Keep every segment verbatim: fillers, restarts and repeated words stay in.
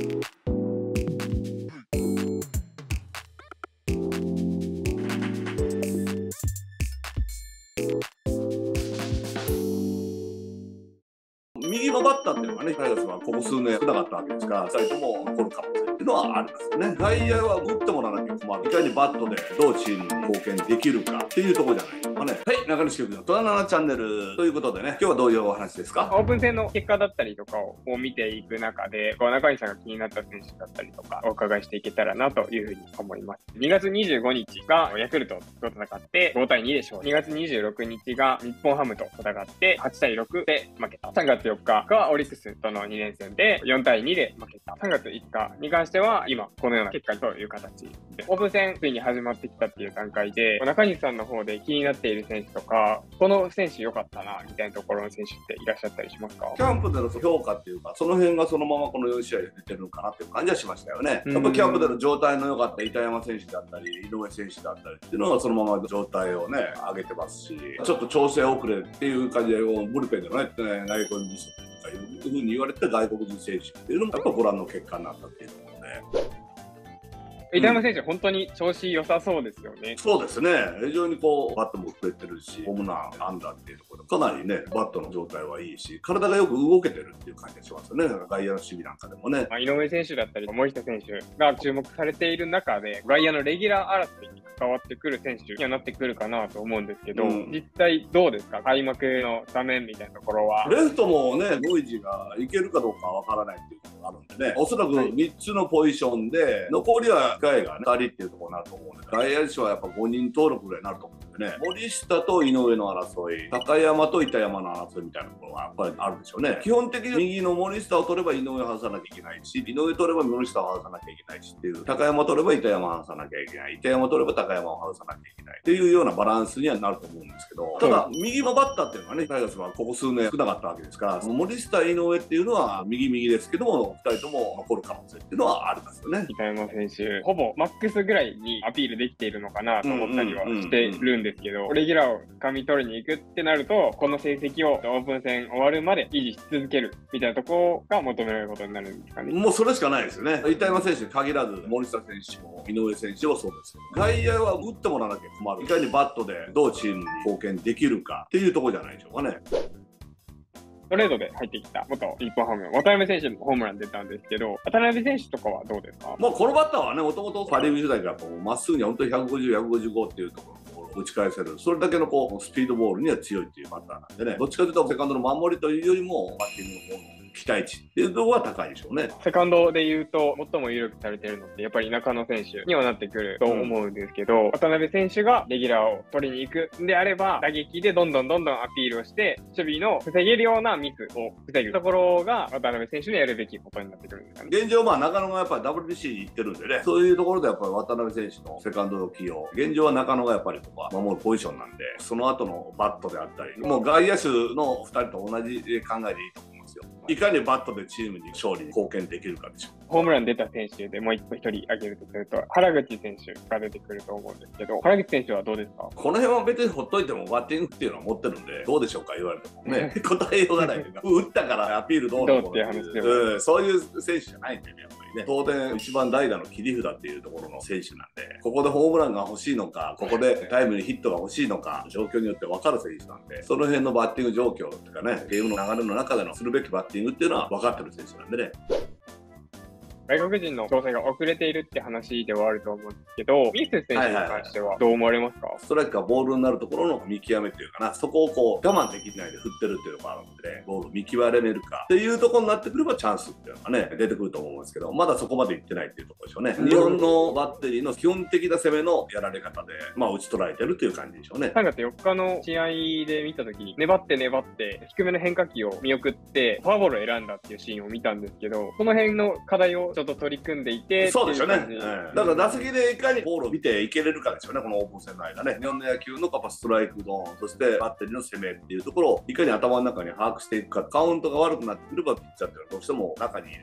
右のバッターっていうのがね、タイガースはここ数年少なかったわけですから、ふたりとも残る可能性っていうのはありますよね。外野は打ってもらわなきゃ困る。いかにバットでどうチームに貢献できるかっていうところじゃないですかね。はい、中西局のトラナナチャンネルということでね、今日はどういうお話ですか？ オープン戦の結果だったりとかを見ていく中で、こう中西さんが気になった選手だったりとかお伺いしていけたらなというふうに思います。にがつにじゅうごにちがヤクルトと戦ってごたいにで勝利。にがつにじゅうろくにちが日本ハムと戦ってはちたいろくで負けた。さんがつよっかがオリックスとのにれんせんでよんたいにで負けた。さんがついつかに関しては今このような結果という形で、オープン戦ついに始まってきたっていう段階で、中西さんの方で気になっている選手とか、この選手良かったなみたいなところの選手っていらっしゃったりしますか？ キャンプでの評価っていうか、その辺がそのままこのよんしあいで出てるのかなっていう感じはしましたよね。やっぱキャンプでの状態の良かった板山選手だったり井上選手だったりっていうのがそのまま状態をね上げてますし、ちょっと調整遅れっていう感じでブルペンでのね外国人とかいうふうに言われて外国人選手っていうのもやっぱご覧の結果になったっていうところで。 板山選手、うん、本当に調子良さそうですよね。 そうですね。非常にこうバットも振れてるし、ホームラン、アンダーっていうところでかなりねバットの状態はいいし、体がよく動けてるっていう感じがしますよね。外野の守備なんかでもね。 まあ、井上選手だったり森下選手が注目されている中で、外野のレギュラー争いに関わってくる選手にはなってくるかなと思うんですけど、うん、実際どうですか？開幕のスタメンみたいなところは。 レフトもね、ノイジーがいけるかどうかわからないっていうところがあるんでね、おそらくみっつのポジションで、残りは機会がふたりっていうところになると思うんで、外野手はやっぱごにん登録ぐらいになると思うんでね、森下と井上の争い、高山と板山の争いみたいなところがやっぱりあるでしょうね。基本的に右の森下を取れば井上を外さなきゃいけないし、井上取れば森下を外さなきゃいけないしっていう、高山取れば板山を外さなきゃいけない、板山取れば高山を外さなきゃいけないっていうようなバランスにはなると思うんですけど、ただ、右のバッターっていうのはね、タイガースはここ数年少なかったわけですから、森下、井上っていうのは右右ですけども、ふたりとも残る可能性っていうのはありますよね。 板山選手、ほぼマックスぐらいにアピールできているのかなと思ったりはしてるんですけど、レギュラーを掴み取りに行くってなると、この成績をオープン戦終わるまで維持し続けるみたいなところが求められることになるんですかね。 もうそれしかないですよね。板山選手に限らず、森下選手も井上選手もそうですけど、外野は打ってもらわなきゃ困る。いかにバットでどうチームに貢献できるかっていうところじゃないでしょうかね。 トレードで入ってきた元日本ハムの渡辺選手もホームラン出たんですけど、渡辺選手とかはどうですか？ まあこのバッターはね、もともとパ・リーグ時代からまっすぐに本当にひゃくごじゅう、ひゃくごじゅうごっていうところ。打ち返せる、それだけのこうスピードボールには強いっていうバッターなんでね、どっちかというとセカンドの守りというよりもバッティングの方の期待値っていうところは高いでしょうね。 セカンドで言うと最も有力されているのってやっぱり中野選手にはなってくると思うんですけど、うん、渡辺選手がレギュラーを取りに行くんであれば、打撃でどんどんどんどんアピールをして守備の防げるようなミスを防ぐところが渡辺選手のやるべきことになってくるんですかね。 現状まあ中野がやっぱり ダブリュービーシー に行ってるんでね、そういうところでやっぱり渡辺選手のセカンドの起用、現状は中野がやっぱりここは守るポジションなんで、その後のバットであったり、もう外野手のふたりと同じ考えでいいと思いますよ。いかにバットでチームに勝利に貢献できるかでしょう。 ホームラン出た選手でもう一個一人挙げるとすると、原口選手が出てくると思うんですけど、原口選手はどうですか？ この辺は別にほっといてもバッティングっていうのは持ってるんで、どうでしょうか言われてもね、答えようがないというか、打ったからアピールどうのこうのっていう話でも、うん、そういう選手じゃないんでね、やっぱりね。当然一番代打の切り札っていうところの選手なんで、ここでホームランが欲しいのか、ここでタイムにヒットが欲しいのか、状況によって分かる選手なんで、その辺のバッティング状況っていうかね、ゲームの流れの中でのするべきバッティングっていうのは分かってる選手なんでね。 外国人の調整が遅れているって話ではあると思うんですけど、ミス選手に関してはどう思われますか？ ストライクがボールになるところの見極めっていうかな、そこをこう我慢できないで振ってるっていうのがあるので、ボールを見極めれるかっていうところになってくればチャンスっていうのがね、出てくると思うんですけど、まだそこまでいってないっていうところでしょうね。日本のバッテリーの基本的な攻めのやられ方で、まあ打ち取られてるっていう感じでしょうね。 さんがつよっかの試合で見たときに、粘って粘って低めの変化球を見送ってフォアボールを選んだっていうシーンを見たんですけど、その辺の課題をちょっと取り組んでいて、 そうですよね、うん、だから打席でいかにボールを見ていけれるかですよね、このオープン戦の間ね。日本の野球のストライクゾーン、そしてバッテリーの攻めっていうところをいかに頭の中に把握していくか、カウントが悪くなってくればピッチャーっていうのはどうしても中に入れてくる。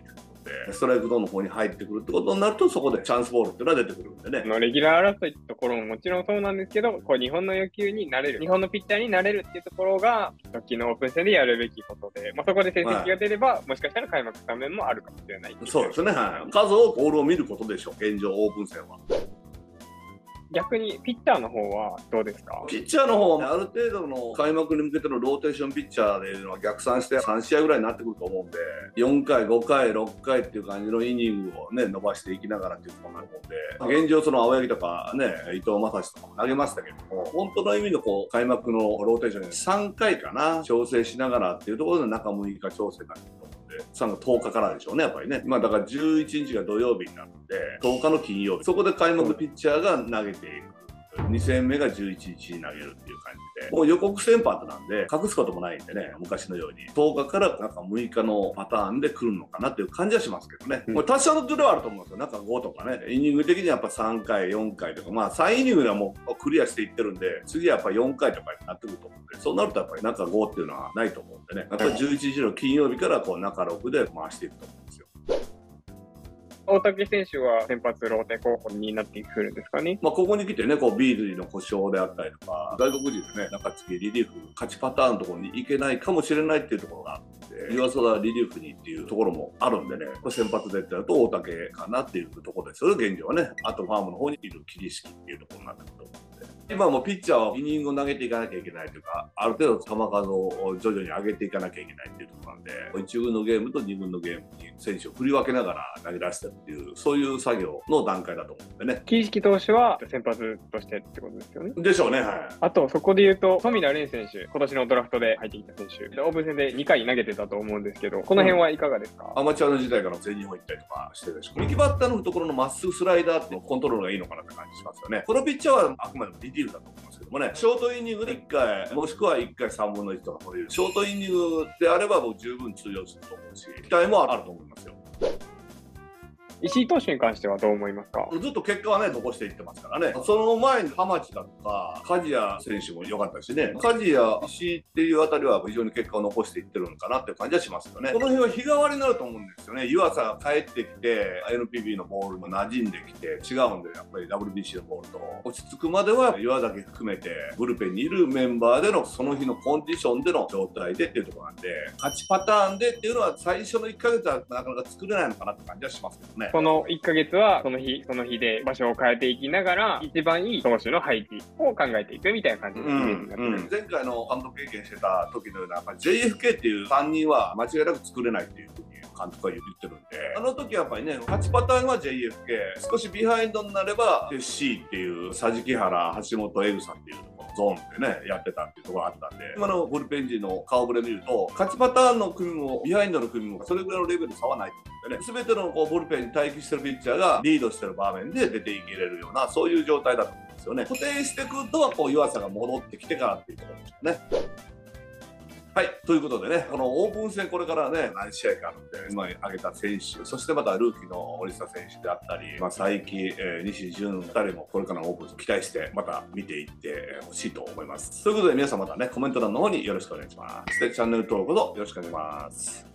で、ストライクゾーンの方に入ってくるってことになると、そこでチャンスボールっていうのは出てくるんでね。 のレギュラー争いってところももちろんそうなんですけど、こう日本の野球になれる、日本のピッチャーになれるっていうところが、昨日オープン戦でやるべきことで、まあ、そこで成績が出れば、はい、もしかしたら開幕スタメンもあるかもしれない。 そうですね、はい。数多くボールを見ることでしょう、現状オープン戦は。 逆にピッチャーの方はどうですか？ ピッチャーの方はある程度の開幕に向けてのローテーションピッチャーでいうのは逆算してさん試合ぐらいになってくると思うんで、よんかい、ごかい、ろっかいっていう感じのイニングをね、伸ばしていきながらっていうところになるので、現状その青柳とかね、伊藤将司とかも投げましたけども、本当の意味のこう開幕のローテーションでさんかいかな、調整しながらっていうところで中むいか調整になってくると思うんで、さんがとおかからでしょうね、やっぱりね。まあだからじゅういちにちが土曜日になるので、とおかの金曜日、そこで開幕ピッチャーが投げていく。に戦目がじゅういちにちに投げるっていう感じで、もう予告先発なんで隠すこともないんでね、昔のようにとおかからなんかむいかのパターンで来るのかなっていう感じはしますけどね、うん、これ多少のズレはあると思うんですよ。なんかごとかね、イニング的にはやっぱさんかい、よんかいとか、まあさんイニングではもうクリアしていってるんで、次はやっぱりよんかいとかになってくると思うんで、そうなるとやっぱり中ごっていうのはないと思うんでね、やっぱりじゅういちにちの金曜日からこう中ろくで回していくと思うんですよ。 大竹選手は先発ローテ候補になってくるんですかね。 まあここに来てね、こうビーズリーの故障であったりとか、外国人でね、中継ぎリリーフ勝ちパターンのところに行けないかもしれないっていうところがあって、湯浅田リリーフにっていうところもあるんでね、これ先発でってやると大竹かなっていうところですよ、現状はね。あとファームの方にいる桐敷っていうところになってくると思うんで。今もピッチャーはイニングを投げていかなきゃいけないというか、ある程度球数を徐々に上げていかなきゃいけないっていうところなんで、いち軍のゲームとに軍のゲームに選手を振り分けながら投げ出してるっていう、そういう作業の段階だと思うんでね。 桐敷投手は先発としてってことですよね。 でしょうね、はい。 あと、そこで言うと、富田蓮選手、今年のドラフトで入ってきた選手、オープン戦でにかい投げてたと思うんですけど、この辺はいかがですか？ うん、アマチュアの時代から全日本行ったりとかしてるし、右バッターのところのまっすぐスライダーってコントロールがいいのかなって感じしますよね。このピッチャーはあくまでもリリーフだと思いますけどもね、ショートイニングでいっかい、もしくはいっかいさんぶんのいちとか取れる。ショートイニングであればもう十分通用すると思うし、期待もあると思いますよ。 石井投手に関してはどう思いますか？ ずっと結果はね、残していってますからね。その前に浜地だとか、梶谷選手も良かったしね、梶谷、石井っていうあたりは非常に結果を残していってるのかなっていう感じはしますよね。この辺は日替わりになると思うんですよね。湯浅が帰ってきて、エヌピービー のボールも馴染んできて、違うんで、やっぱり ダブリュービーシー のボールと落ち着くまでは、岩崎含めて、ブルペンにいるメンバーでのその日のコンディションでの状態でっていうところなんで、勝ちパターンでっていうのは最初のいっかげつはなかなか作れないのかなって感じはしますけどね。 このいっかげつはその日その日で場所を変えていきながら一番いい投手の配置を考えていくみたいな感じのイメージになってる、うんうん、 前回の監督経験してた時のような ジェイエフケー っていうさんにんは間違いなく作れないっていうふうに監督は言ってるんで、あの時はやっぱりね、勝ちパターンは ジェイエフケー、 少しビハインドになれば シー っていう桟敷原、橋本、江草っていうゾーンでねやってたっていうところがあったんで、今のブルペン陣の顔ぶれ見ると勝ちパターンの組もビハインドの組もそれぐらいのレベル差はないと思うんでね、全てのこうブルペンに待機してるピッチャーがリードしてる場面で出ていけれるような、そういう状態だと思うんですよね。固定してくるとはこう湯浅が戻ってきてからっていうところですよね。はい。ということでね、このオープン戦これからね、何試合かあるんで、今挙げた選手、そしてまたルーキーの森下選手であったり、まあ、佐伯、えー、西純ふたりもこれからのオープン戦期待して、また見ていってほしいと思います。ということで皆さんまたね、コメント欄の方によろしくお願いします。で、チャンネル登録どよろしくお願いします。